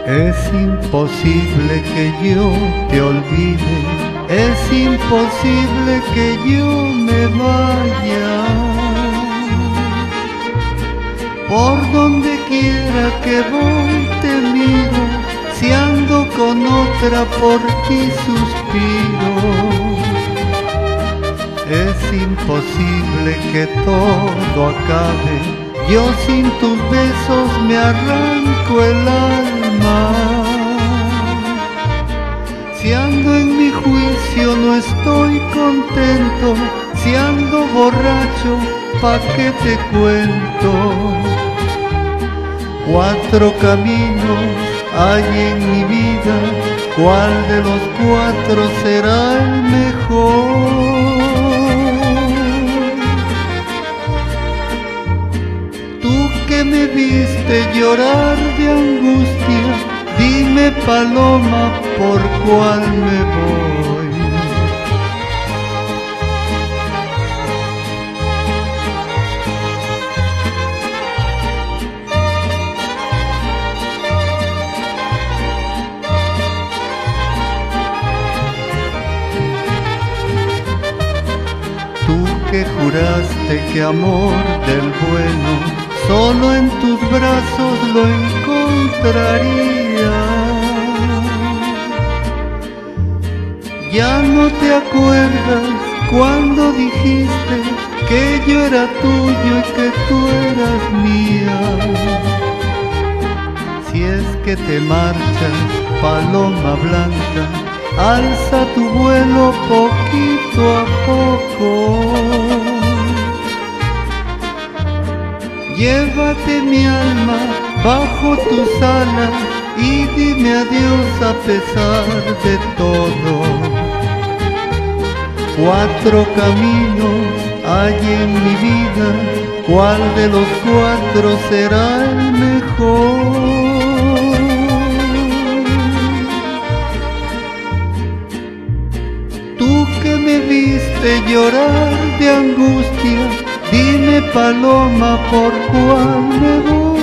Es imposible que yo te olvide, es imposible que yo me vaya. Por donde quiera que voy te miro, si ando con otra por ti suspiro. Es imposible que todo acabe, yo sin tus besos me arranco el alma. Si ando en mi juicio no estoy contento, si ando borracho, ¿pa' qué te cuento? 4 caminos hay en mi vida, ¿cuál de los 4 será el mejor? Que me viste llorar de angustia, dime paloma por cuál me voy. Tú que juraste que amor del bueno solo en tus brazos lo encontraría. Ya no te acuerdas cuando dijiste que yo era tuyo y que tú eras mía. Si es que te marchas, paloma blanca, alza tu vuelo poquito a poco. Llévate mi alma bajo tus alas y dime adiós a pesar de todo. 4 caminos hay en mi vida, ¿cuál de los 4 será el mejor? Tú que me viste llorar de angustia, dime paloma por cuál me voy.